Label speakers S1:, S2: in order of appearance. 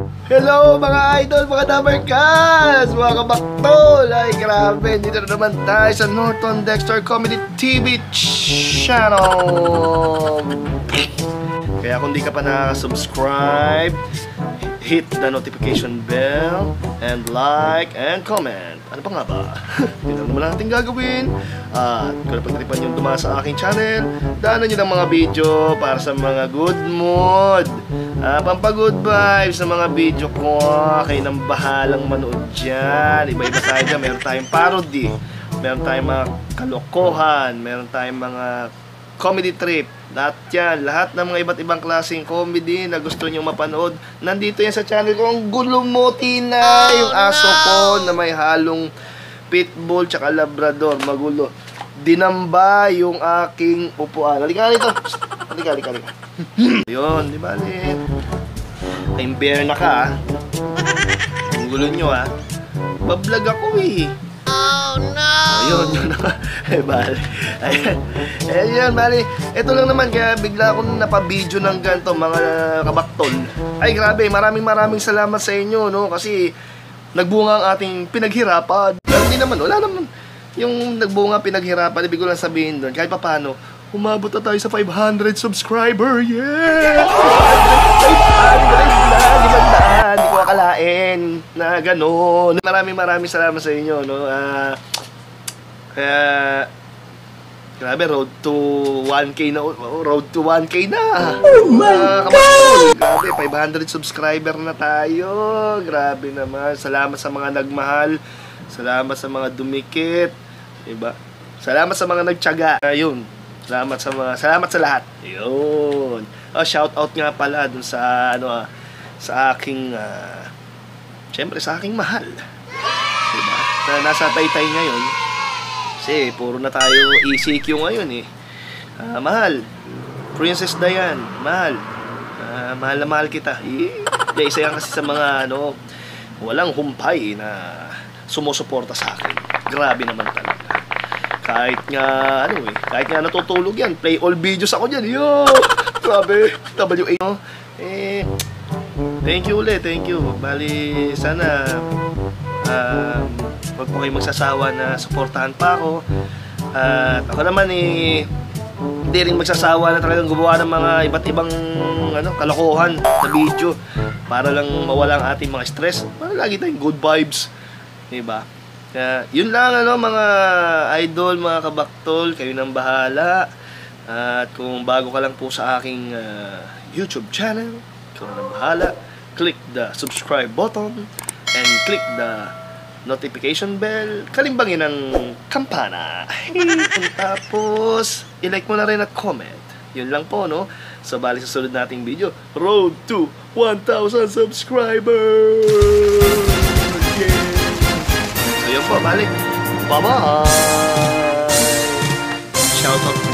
S1: Hello mga idol, mga damerkas, mga kabaktol. Ay grabe, dito na naman tayo sa Norton Dexter Comedy TV channel. Kaya kung di ka pa nakasubscribe, hit the notification bell and like and comment. Ano pa nga ba? Yun lang naman natin gagawin. At kung napagtripan yung dumaan sa aking channel, daanan nyo ng mga video para sa mga good mood, pampagood vibes sa mga video ko. Kayo nang bahalang manood dyan. Iba-iba tayo dyan. Meron tayong parody, meron tayong mga kalokohan, meron tayong mga comedy trip. Lahat yan, lahat ng mga iba't ibang klaseng comedy na gusto nyo mapanood, nandito yan sa channel ko. Ang gulo mo, Tina! Yung aso ko na may halong pitbull tsaka labrador. Magulo. Dinamba yung aking upuan. Halika nito. Halika. Yun, di ba? Kayong bear na ka, ang gulo nyo, bablog ako eh. Oh no! Ayun, yun na. Bali. Ayan, bali. Ito lang naman, kaya bigla akong napabidyo ng ganito, mga kabaktol. Ay, grabe, maraming salamat sa inyo, no? Kasi nagbunga ang ating pinaghirapan. Hindi naman, wala naman. Yung nagbunga pinaghirapan, ibig ko lang sabihin doon, kahit pa paano, umabot na tayo sa 500 subscriber. Yeah! 500 na! Hindi ko akalain na gano'n. Maraming salamat sa inyo, no? Kaya grabe, road to 1K na. Road to 1K na. Oh my God! Grabe, 500 subscriber na tayo. Grabe naman. Salamat sa mga nagmahal. Salamat sa mga dumikit. Diba? Salamat sa mga nagtiyaga. Ayun. Salamat sa lahat. Ayun. Shout out nga pala dun sa sa aking syempre sa aking mahal. Diba? Nasa Taytay ngayon. Kasi puro na tayo ECQ ngayon eh. Mahal. Princess Diane, mahal. Mahal na mahal kita. Isa yan kasi sa mga walang humpay na sumusuporta sa akin. Grabe naman talaga. Kahit nga natutulog yan, play all videos ako dyan. Yo! Grabe, WA. Thank you ulit, thank you. Bali, sana wag po kayo magsasawa na suportahan pa ako. At ako naman hindi rin magsasawa na talagang gumawa ng mga iba't ibang kalokohan na video para lang mawala ang ating mga stress. Para lagi tayong good vibes. Diba? Kaya yun lang mga idol, mga kabaktol, kayo nang bahala. At kung bago ka lang po sa aking YouTube channel, ikaw nang bahala, click the subscribe button and click the notification bell, kalimbangin ang kampana. Tapos i-like mo na rin at comment. Yun lang po, no? So bali sa sunod nating video, road to 1,000 subscribers. Yeah. So yun po, bali. Bye-bye. Shout out